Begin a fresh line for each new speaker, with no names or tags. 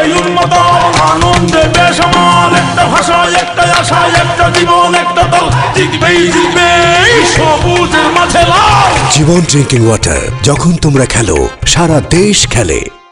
উন্মতম আনন্দে বেসামাল, একটা ভাষা একটা আশা একটা জীবন একটা দল, জিতবেই জিতবেই সবুজের মাঝে লাল।
জীবন ড্রিঙ্কিং ওয়াটার, যখন তোমরা খেলো সারা দেশ খেলে।